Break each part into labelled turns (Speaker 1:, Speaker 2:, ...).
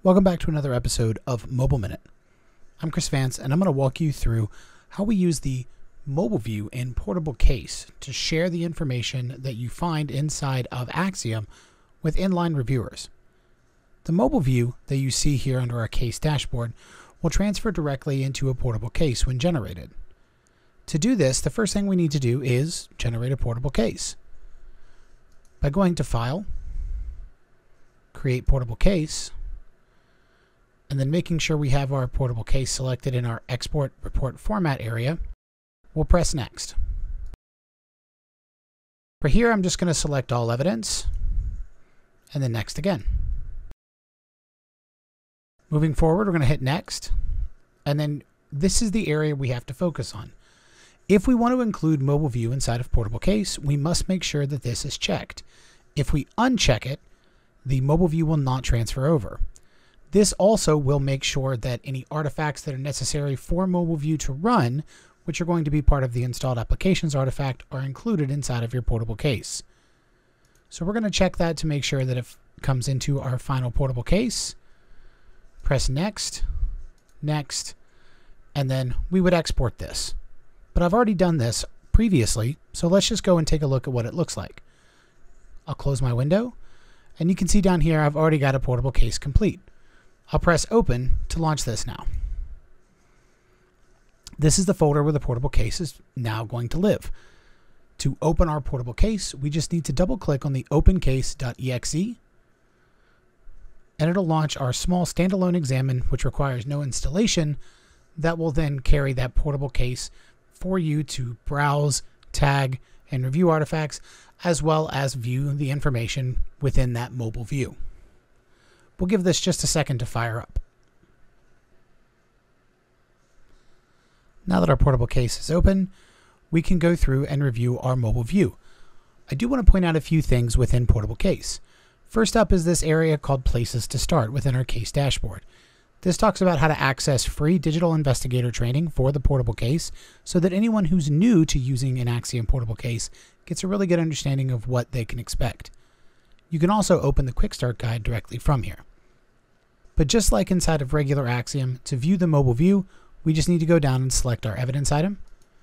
Speaker 1: Welcome back to another episode of Mobile Minute. I'm Chris Vance, and I'm going to walk you through how we use the mobile view in portable case to share the information that you find inside of Axiom with inline reviewers. The mobile view that you see here under our case dashboard will transfer directly into a portable case when generated. To do this, the first thing we need to do is generate a portable case. By going to File, Create Portable Case, and then making sure we have our portable case selected in our Export Report Format area, we'll press Next. For here, I'm just going to select All Evidence, and then Next again. Moving forward, we're going to hit Next, and then this is the area we have to focus on. If we want to include mobile view inside of portable case, we must make sure that this is checked. If we uncheck it, the mobile view will not transfer over. This also will make sure that any artifacts that are necessary for mobile view to run, which are going to be part of the installed applications artifact, are included inside of your portable case. So we're going to check that to make sure that it comes into our final portable case. Press Next, Next, and then we would export this. But I've already done this previously, so let's just go and take a look at what it looks like. I'll close my window, and you can see down here I've already got a portable case complete. I'll press Open to launch this now. This is the folder where the portable case is now going to live. To open our portable case, we just need to double-click on the opencase.exe, and it'll launch our small standalone examine, which requires no installation. That will then carry that portable case for you to browse, tag, and review artifacts, as well as view the information within that mobile view. We'll give this just a second to fire up. Now that our portable case is open, we can go through and review our mobile view. I do want to point out a few things within portable case. First up is this area called Places to Start within our case dashboard. This talks about how to access free digital investigator training for the portable case so that anyone who's new to using an Axiom portable case gets a really good understanding of what they can expect. You can also open the Quick Start Guide directly from here. But just like inside of regular Axiom, to view the mobile view, we just need to go down and select our evidence item,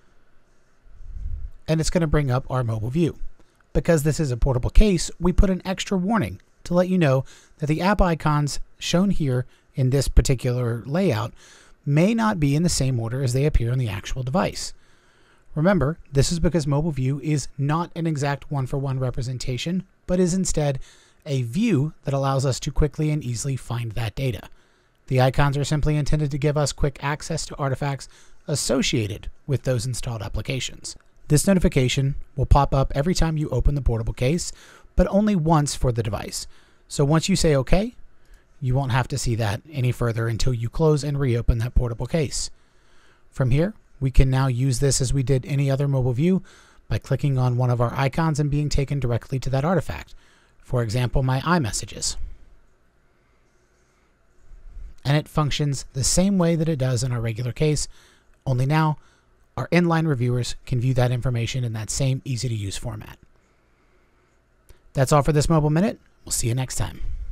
Speaker 1: and it's going to bring up our mobile view. Because this is a portable case, we put an extra warning to let you know that the app icons shown here in this particular layout may not be in the same order as they appear on the actual device. Remember, this is because mobile view is not an exact one-for-one representation, but is instead a view that allows us to quickly and easily find that data. The icons are simply intended to give us quick access to artifacts associated with those installed applications. This notification will pop up every time you open the portable case, but only once for the device. So once you say OK, you won't have to see that any further until you close and reopen that portable case. From here, we can now use this as we did any other mobile view by clicking on one of our icons and being taken directly to that artifact. For example, my iMessages. And it functions the same way that it does in our regular case, only now our inline reviewers can view that information in that same easy-to-use format. That's all for this Mobile Minute. We'll see you next time.